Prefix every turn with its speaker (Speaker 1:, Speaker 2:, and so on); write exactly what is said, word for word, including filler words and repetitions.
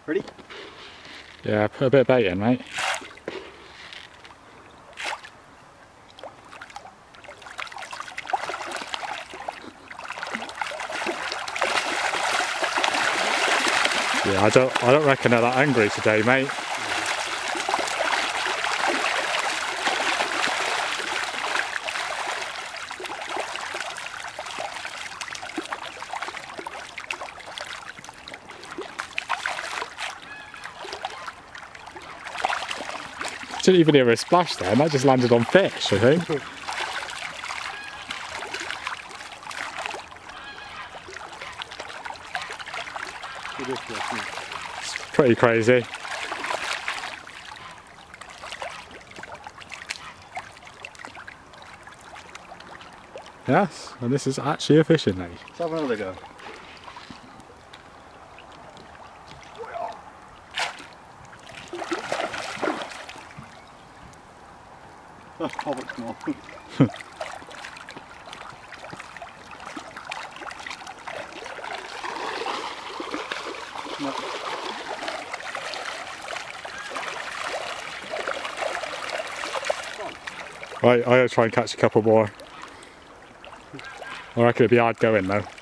Speaker 1: Ready?
Speaker 2: Yeah, put a bit of bait in, mate. Yeah, I don't, I don't reckon they're that angry today, mate. Didn't even hear a splash there, and that just landed on fish, I think. It's pretty crazy. Yes, and this is actually a fishing lake.
Speaker 1: Let's have another go. That's probably small.
Speaker 2: Right, I'm going to try and catch a couple more. I reckon it'd be hard going though.